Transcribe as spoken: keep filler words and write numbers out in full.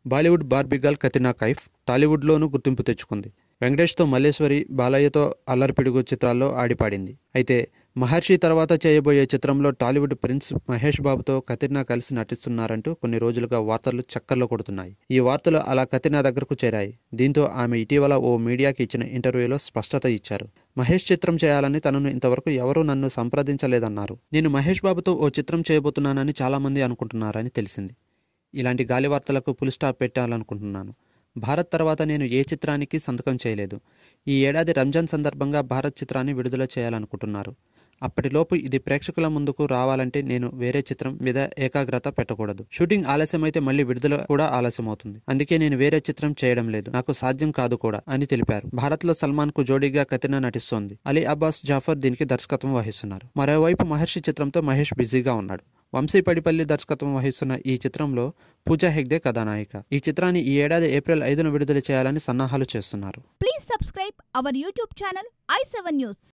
Bollywood Barbie girl Katrina Kaif టాలీవుడ్లోనూ గుర్తింపు తెచ్చుకుంది. వెంకటేష్తో మల్లేశ్వరి, బాలయ్యతో అల్లరిపిడుగు చిత్రాల్లో ఆడిపాడింది. అయితే మహర్షి తర్వాత చేయబోయే చిత్రంలో టాలీవుడ్ ప్రిన్స్ మహేష్ బాబుతో కత్రినా కలిసి నటిస్తున్నారంటూ కొన్ని రోజులుగా వార్తలు చక్కర్లు కొడుతున్నాయి. ఈ వార్తలు అలా కత్రినా దగ్గరకు చేరాయి. దీంతో ఆమె ఇటీవల ఓ మీడియాకి ఇచ్చిన ఇంటర్వ్యూలో స్పష్టత ఇచ్చారు. మహేష్ చిత్రం చేయాలని తనను ఇంతవరకు ఎవరూ నన్ను సంప్రదించలేదన్నారు. నేను మహేష్ బాబుతో ఓ చిత్రం చేయబోతున్నానని చాలామంది అనుకుంటున్నారని తెలిసింది. ఇలాంటి గాలి వార్తలకు ఫుల్ స్టాప్ పెట్టాలనుకుంటున్నాను. భారత్ తర్వాత నేను ఏ చిత్రానికి సంతకం చేయలేదు. ఈ ఏడాది రంజాన్ సందర్భంగా భారత్ చిత్రాన్ని విడుదల చేయాలనుకుంటున్నారు. అప్పటిలోపు ఇది ప్రేక్షకుల ముందుకు రావాలంటే నేను వేరే చిత్రం మీద ఏకాగ్రత పెట్టకూడదు. షూటింగ్ ఆలస్యమైతే మళ్ళీ విడుదల కూడా ఆలస్యమవుతుంది. అందుకే నేను వేరే చిత్రం చేయడం లేదు. నాకు సాధ్యం కాదు కూడా అని తెలిపారు. భారత్లో సల్మాన్ కు జోడీగా కత్రినా నటిస్తోంది. అలీ అబ్బాస్ జాఫర్ దీనికి దర్శకత్వం వహిస్తున్నారు. మరోవైపు మహర్షి చిత్రంతో మహేష్ బిజీగా ఉన్నాడు. వంశీ పడిపల్లి దర్శకత్వం వహిస్తున్న ఈ చిత్రంలో పూజా హెగ్డే కథానాయిక. ఈ చిత్రాన్ని ఈ ఏడాది ఏప్రిల్ ఐదున విడుదల చేయాలని సన్నాహాలు చేస్తున్నారు. Please subscribe our YouTube channel I seven news.